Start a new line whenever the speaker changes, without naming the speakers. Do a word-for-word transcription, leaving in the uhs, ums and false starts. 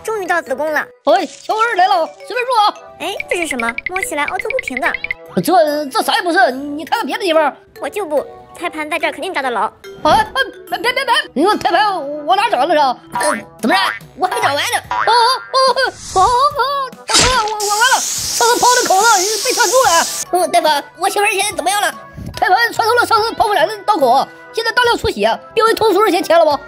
终于到子宫了。
哎，小二来了，随便坐啊。
哎，这是什么？摸起来凹凸不平的。
这这啥也不是，你看看别的地方。
我就不，胎盘在这儿肯定扎得牢。
啊啊！别别别！你说胎盘我哪长了是？嗯，怎么着？我还没长完呢。哦哦哦哦！大哥，我我完了，上次剖的口子被穿住了。嗯，大夫，我媳妇现在怎么样了？胎盘穿透了上次剖腹产的刀口，现在大量出血，病危通知书先签了不？